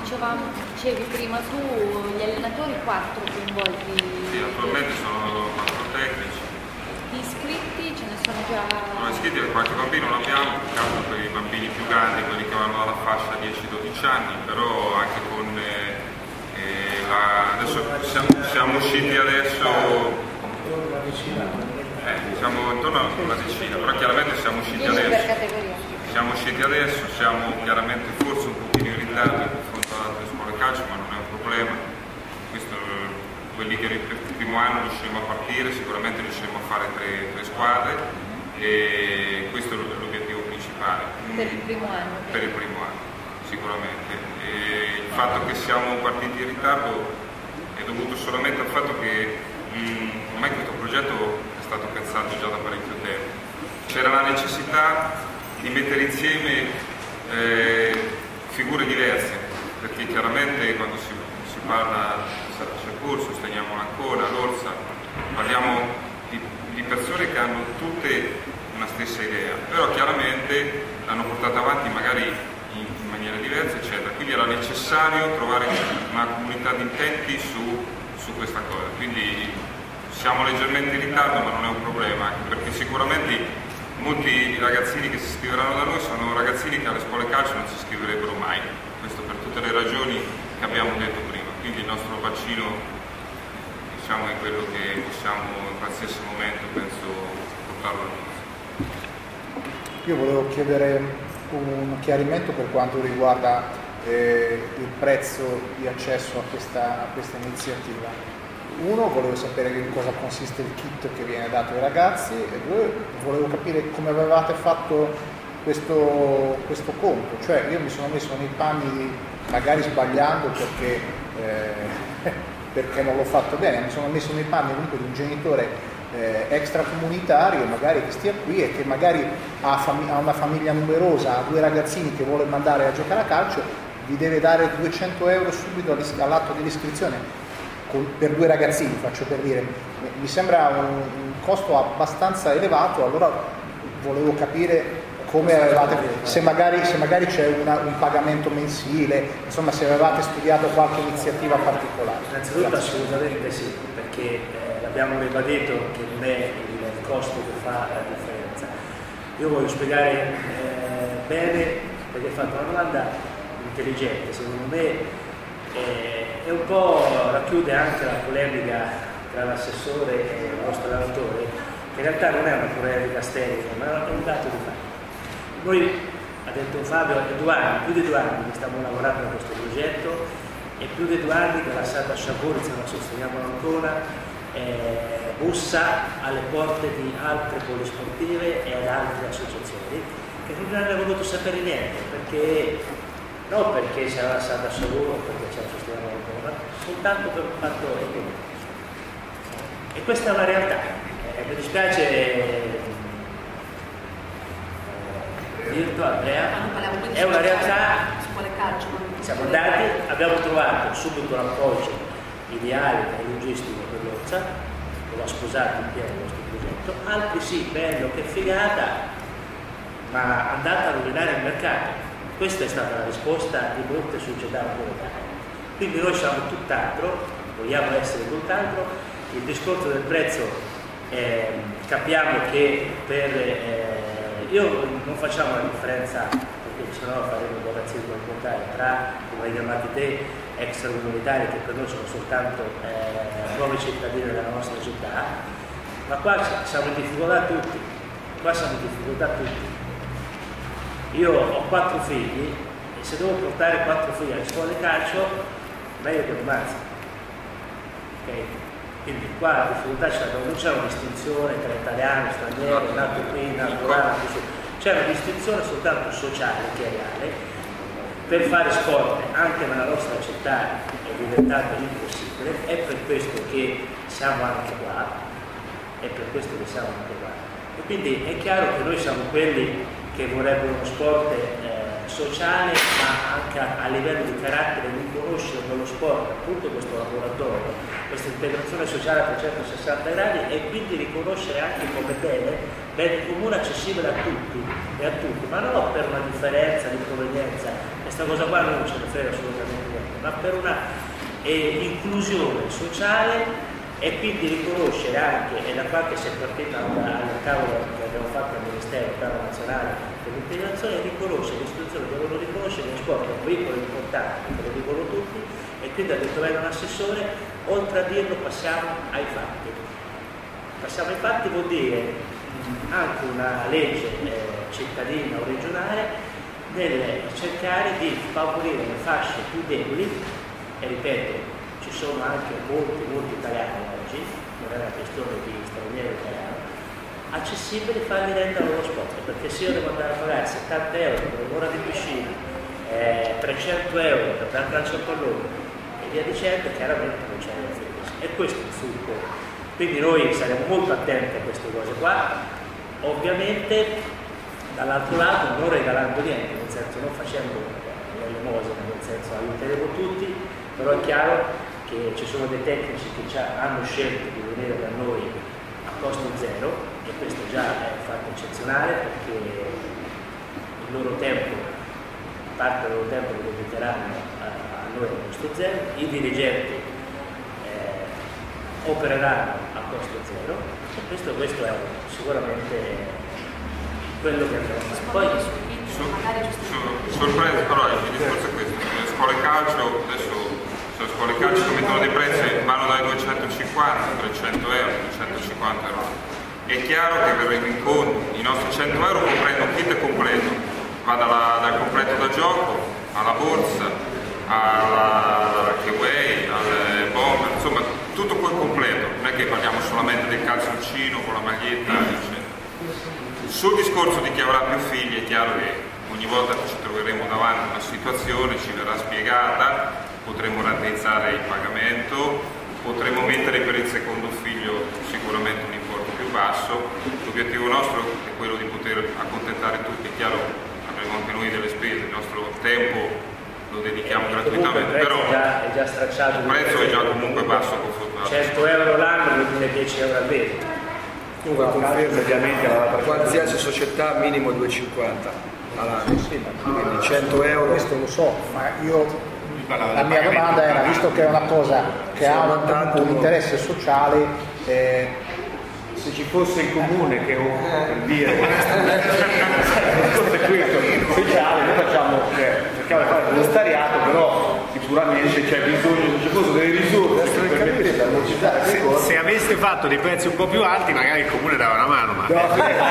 dicevi prima tu, gli allenatori 4 coinvolti. Sì, attualmente sono 4 tecnici. Di iscritti ce ne sono già? Sono iscritti per qualche bambino non abbiamo, peccato per i bambini più grandi, quelli che vanno dalla fascia 10-12 anni, però anche con adesso siamo usciti adesso, siamo intorno a una decina, però chiaramente siamo usciti adesso. Siamo usciti adesso, siamo chiaramente forse un pochino in ritardo in confronto ad altre scuole calcio, ma non è un problema. Questo, quelli che per il primo anno riusciremo a partire, sicuramente riusciremo a fare tre squadre e questo è l'obiettivo principale. Per il primo anno? Per il primo anno, sicuramente. E il fatto che siamo partiti in ritardo è dovuto solamente al fatto che ormai questo progetto è stato pensato già da parecchio tempo. C'era la necessità di mettere insieme figure diverse, perché chiaramente quando si parla di Sant'Apollo, sosteniamo l'Ancona, l'Orsa, parliamo di persone che hanno tutte una stessa idea, però chiaramente l'hanno portata avanti magari in maniera diversa, eccetera. Quindi era necessario trovare una comunità di intenti su questa cosa. Quindi siamo leggermente in ritardo, ma non è un problema, anche perché sicuramente molti ragazzini che si iscriveranno da noi sono ragazzini che alle scuole calcio non si iscriverebbero mai, questo per tutte le ragioni che abbiamo detto prima, quindi il nostro bacino diciamo, è quello che possiamo in qualsiasi momento penso portarlo all'inizio. Io volevo chiedere un chiarimento per quanto riguarda il prezzo di accesso a questa iniziativa. Uno, volevo sapere in cosa consiste il kit che viene dato ai ragazzi e due, volevo capire come avevate fatto questo conto, cioè io mi sono messo nei panni, magari sbagliando perché non l'ho fatto bene, mi sono messo nei panni comunque di un genitore extracomunitario magari che stia qui e che magari ha una famiglia numerosa, ha 2 ragazzini che vuole mandare a giocare a calcio, vi deve dare 200 euro subito all'atto dell'iscrizione. Per 2 ragazzini, faccio per dire, mi sembra un costo abbastanza elevato, allora volevo capire come avevate, se magari c'è un pagamento mensile, insomma se avevate studiato qualche iniziativa particolare. Innanzitutto assolutamente sì, perché abbiamo ribadito che non è il costo che fa la differenza. Io voglio spiegare bene, perché hai fatto una domanda intelligente, secondo me e un po' racchiude anche la polemica tra l'assessore e il nostro allenatore, che in realtà non è una polemica sterile, ma è un dato di fatto. Noi, ha detto Fabio, è 2 anni, più di 2 anni che stiamo lavorando a questo progetto e più di 2 anni che la Sant'Apollo, se la sosteniamo ancora, bussa alle porte di altre polisportive e ad altre associazioni che non ne hanno voluto sapere niente, non perché c'era stata solo, perché ce la sosteniamo ancora, soltanto per un fatto economico. E questa è una realtà. Mi dispiace dirlo, Andrea, è una realtà. Siamo andati, abbiamo trovato subito l'appoggio ideale e logistico per l'Orsa, che l'ha sposato in pieno il nostro progetto, altri sì, bello, che figata, ma andate a rovinare il mercato. Questa è stata la risposta di molte società locali. Quindi noi siamo tutt'altro, vogliamo essere tutt'altro. Il discorso del prezzo capiamo che io non facciamo la differenza, perché sennò faremo un razzismo alimentare tra, come hai chiamati te, extracomunitari che per noi sono soltanto nuovi cittadini della nostra città, ma qua siamo in difficoltà tutti, Io ho 4 figli e se devo portare 4 figli alle scuole di calcio, meglio che ammazzi. Okay? Quindi qua la difficoltà non c'è una distinzione tra italiano, straniero, nato qui, nato là, nato su. C'è una distinzione soltanto sociale che è reale. Per fare sport anche nella nostra città è diventato impossibile, è per questo che siamo anche qua, E quindi è chiaro che noi siamo quelli che vorrebbero uno sport sociale, ma anche a livello di carattere, di conoscere nello sport appunto questo laboratorio, questa integrazione sociale a 360 gradi e quindi riconoscere anche come bene comune accessibile a tutti, ma non per una differenza di provenienza, questa cosa qua non ce ne frega assolutamente niente, ma per una inclusione sociale e quindi riconoscere anche, e da qua che si è partita al tavolo che abbiamo fatto al Ministero, al piano nazionale per l'integrazione, riconoscere, le istituzioni devono riconoscere lo sport è un veicolo importante, lo dicono tutti, e quindi ha detto bene un assessore, oltre a dirlo passiamo ai fatti. Passiamo ai fatti vuol dire anche una legge cittadina o regionale nel cercare di favorire le fasce più deboli, e ripeto, ci sono anche molti italiani oggi, non è una questione di straniero italiano, accessibile farli rendere lo sport, perché se io devo andare a pagare 70 euro per un'ora di piscina, 300 euro per dare calcio al pallone e via dicendo, chiaramente non c'è la fitness. E questo è il succo. Quindi noi saremo molto attenti a queste cose qua, ovviamente dall'altro lato non regalando niente, nel senso non facendo l'elemosina, nel senso aiuteremo tutti, però è chiaro che ci sono dei tecnici che hanno scelto di venire da noi a costo zero, e questo già è un fatto eccezionale, perché il loro tempo, parte del loro tempo lo dedicheranno a noi a costo zero, i dirigenti opereranno a costo zero, e questo è sicuramente quello che abbiamo fatto. Poi sorpresa, però il discorso è questo, le scuole calcio adesso, le scuole calcio che mettono dei prezzi vanno dai 250, 300 euro, 250 euro. È chiaro che verremo incontro, i nostri 100 euro comprendono un kit completo, va dal completo da gioco, alla borsa, alla keyway, al bomber, insomma tutto quel completo, non è che parliamo solamente del calzoncino con la maglietta, eccetera. Sul discorso di chi avrà più figli è chiaro che ogni volta che ci troveremo davanti a una situazione ci verrà spiegata, potremo raddrizzare il pagamento, potremo mettere per il secondo figlio sicuramente un importo più basso. L'obiettivo nostro è quello di poter accontentare tutti, è chiaro avremo anche noi delle spese, il nostro tempo lo dedichiamo gratuitamente, però è già stracciato, il prezzo è già comunque basso confrontato. 100 euro l'anno vuol dire 10 euro al mese. Comunque confermo ovviamente qualsiasi società minimo 250 all'anno, quindi 100 euro. Questo lo so, ma io la mia domanda era, visto che è una cosa che ha un interesse sociale, se ci fosse il comune che per dire questo è questo speciale, noi facciamo, cerchiamo di fare volontariato, però sicuramente c'è bisogno, ci fossero delle risorse se aveste fatto dei prezzi un po' più alti magari il comune dava una mano, ma però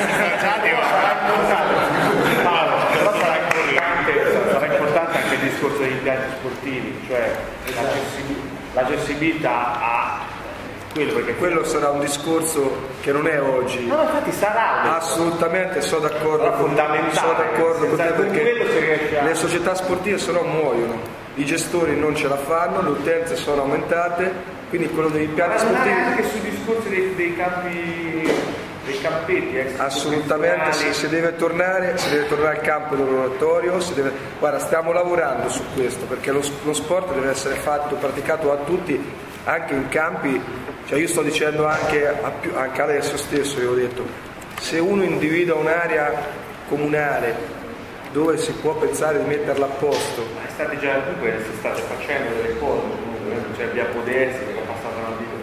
sarà importante anche il discorso degli impianti sportivi, cioè l'accessibilità a quello, perché quello sarà un discorso che non è oggi. No, infatti sarà assolutamente, sono d'accordo con te, perché le società sportive se no muoiono, i gestori non ce la fanno, le utenze sono aumentate, quindi quello degli impianti sportivi anche sui discorsi dei campetti assolutamente si deve tornare al campo dell'oratorio, guarda, stiamo lavorando su questo, perché lo sport deve essere praticato a tutti, anche in campi. Cioè io sto dicendo anche adesso stesso, io ho detto, se uno individua un'area comunale dove si può pensare di metterla a posto, state già comunque si state facendo delle cose, cioè via Podesti che è passata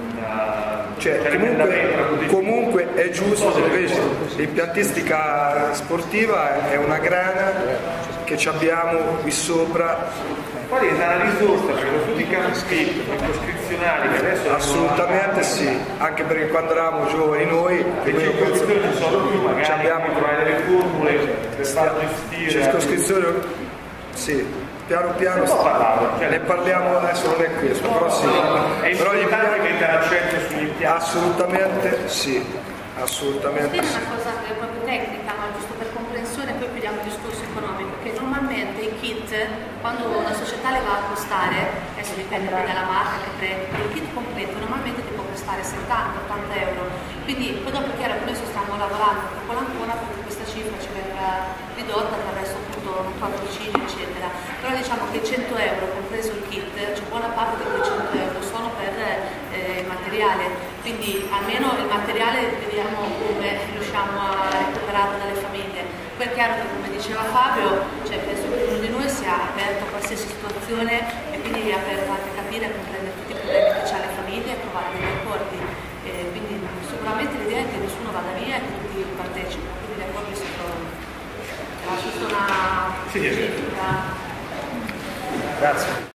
comunque è giusto, invece l'impiantistica sportiva è una grana che ci abbiamo qui sopra. Poi è una risorsa perché tutti i campi circoscrizionali che adesso assolutamente sì, anche perché quando eravamo giovani noi le circoscrizioni ci sono più, magari abbiamo trovare delle formule per far gestire circoscrizione, sì, piano piano ne parliamo adesso, non è questo, però sì, è importante mettere l'accento sugli impianti, assolutamente sì. È una cosa che è proprio tecnica, ma giusto per comprensione, poi chiudiamo il discorso economico, che normalmente i kit, quando una società le va a costare, adesso dipende poi dalla marca che prendi, il kit completo normalmente ti può costare 70-80 euro, quindi poi dopo chiaro che noi stiamo lavorando con l'Ancona perché questa cifra ci verrà ridotta attraverso appunto un patrocinio eccetera, però diciamo che 100 euro compreso il kit, c'è buona parte di quei 100 euro sono per il materiale, quindi almeno il materiale vediamo come riusciamo a recuperarlo dalle famiglie. Poi è chiaro che, come diceva Fabio, cioè, penso che ognuno di noi sia aperto a qualsiasi situazione e quindi è aperto anche a capire e comprendere tutti i problemi che ha le famiglie e trovare degli accordi. Quindi sicuramente l'idea è che nessuno vada via e che tutti partecipino, quindi gli accordi si trovano. Lascio una... Sì, Grazie.